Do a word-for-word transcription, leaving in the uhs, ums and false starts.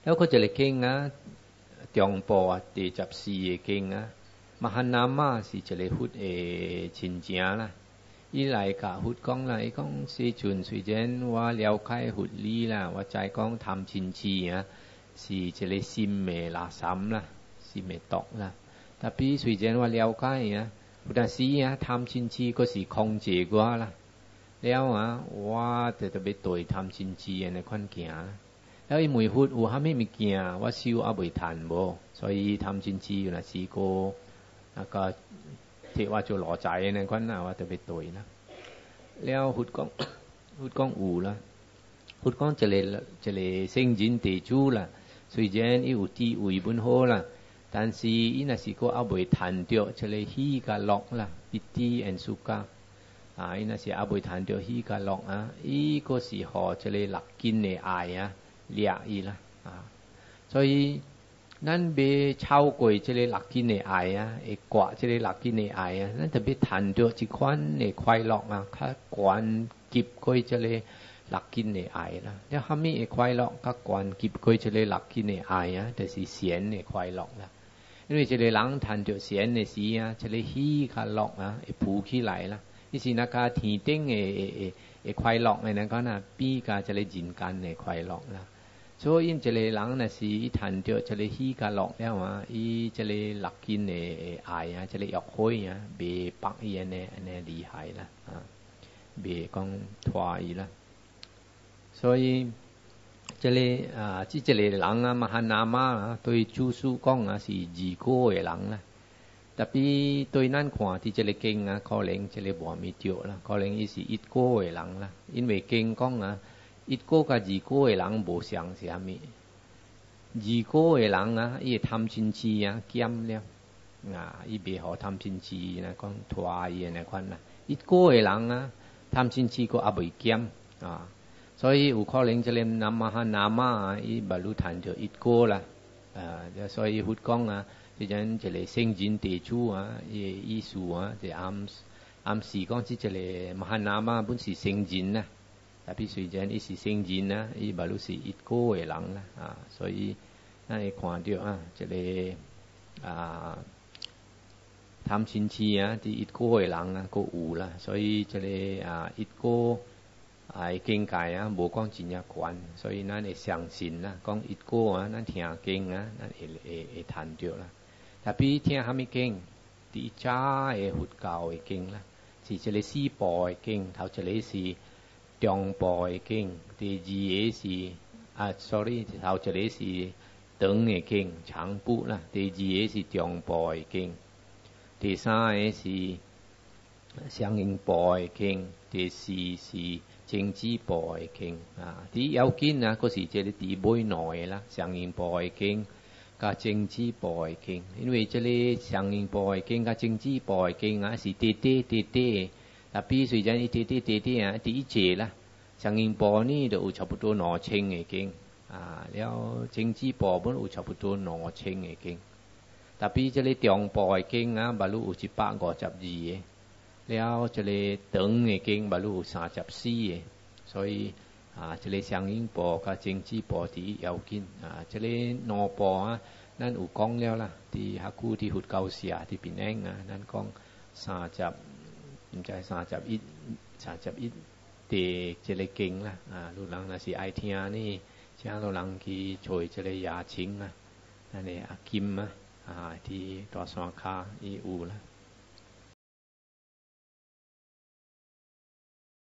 แล้วก็จะเลยเก่งนะจองปอตีจับสีเก่งนะมหันนามาสิจะเลยหุดเอชินเจียละอีไหลกะหุดกองละอีกองสีจุนสุยเจนว่าเลี้ยวไข่หุดลีละว่าใจกองทำชินชีนะสีจะเลยซิมเมลาซ้ำละซิมเมตอกละแต่พี่สุยเจนว่าเลี้ยวไข่นะพุทธสีนะทำชินชีก็สีคงเจกว่าละแล้วอ่ะว่าแต่จะไปต่อยทำชินชีในขั้นเกียแล้วไอ้หมวยพูดว่าไม่มีเกียว่าซิวอาบุยทันบ่所以ทำชินชีอยู่นะสีโกแล้วก็เทว่าจะหล่อใจในขั้นน่ะว่าจะไปต่อยนะแล้วหุดก้องหุดก้องอู่ละหุดก้องจะเลยจะเลยเซ็งจินเตจูละสุยเจนอีอุตีอุยบุญโฮละ但是伊那是个阿未谈到，就嚟起個落啦，一啲人數家，啊，伊那是阿未談到起個落啊，伊個時候就嚟落緊嘅愛啊，掠伊啦，啊，所以咱別超過就嚟落緊嘅愛啊，會掛就嚟落緊嘅愛啊，咱特別談到一款嘅快樂啊，較關急過就嚟落緊嘅愛啦，แล้ว後面嘅快樂較關急過就嚟落緊嘅愛啊，就是善嘅快樂啦。因為這裡人談到善嘅事啊，這裡喜較樂啊，會浮起來啦。於是那個天頂嘅嘅嘅快樂嘅那個呢，比較這裡人間嘅快樂啦。所以因這裡人呢是一談到這裡喜較樂了啊，伊這裡落緊嘅愛啊，這裡約會啊，別白伊安尼安尼厲害啦，啊，別講拖伊啦。所以这里啊，即这里人啊，มหานามา啊，對主書講啊是二個嘅人啦。特別對咱看ที่這里經啊，可能這里無咪對啦，可能伊是一個嘅人啦。因為經講啊，一個甲二個嘅人無相啥物。二個嘅人啊，伊貪嗔癡啊，減了啊，伊袂好貪嗔癡呢，講拖伊呢款啦。一個嘅人啊，貪嗔癡個也未減啊。所以有可能จะเล่นนามหานามาอีบรรลุทันเดียวอีกก็ละอ่า所以พูด講啊即陣จะเลย聖人地主啊意思啊即暗暗示講即จะเลยมหานามา本是聖人啦但必須陣伊是聖人啦伊บรรลุ是一個嘅人啦啊所以咱會看到啊จะเลย啊ทำชินชี啊ที่一個嘅人啊ก็有啦所以จะเลย啊一個ไอ้境界啊，無講真正懸，所以咱會相信啦。講一個啊，咱聽經啊，咱會會會談到啦。特別聽蝦米經，第一扎嘅佛教嘅經啦，是一個四部嘅經，頭一個是中部嘅經，第二個是啊，sorry，頭一個是長嘅經，長部啦，第二個是中部嘅經，第三個是相應部嘅經，第四是政治部嘅經啊，啲有經啊，嗰時即係啲尾內啦，相應部嘅經加政治部嘅經，因為即係相應部嘅經加政治部嘅經啊，是啲啲啲啲，但係雖然啲啲啲啲啊，啲一節啦，相應部呢就有差不多兩千嘅經啊，แล้ว政治部本有差不多兩千嘅經，但係即係中部嘅經啊，บรรลุ有一百五十二嘅。แล้วจะเลยตึง嘅เก่งบรรลุสามสิบสี่所以啊จะเลย相應部กับ政治部ที่有กินอ่าจะเลยนอปอ่ะนั่นอุกองแล้วล่ะที่ฮักคูที่หุดเกาเสียที่ปิ่นแองอ่ะนั่นกองสามสิบมันใจสามสิบอีสามสิบอีเตจะเลยเก่งล่ะอ่าลูกหลังน่ะสิไอเทียนี่เช้าลูกหลังที่ช่วยจะเลยยาชิงอ่ะนั่นเองอากิมอ่ะอ่าที่ต่อสองคาอีอูล่ะ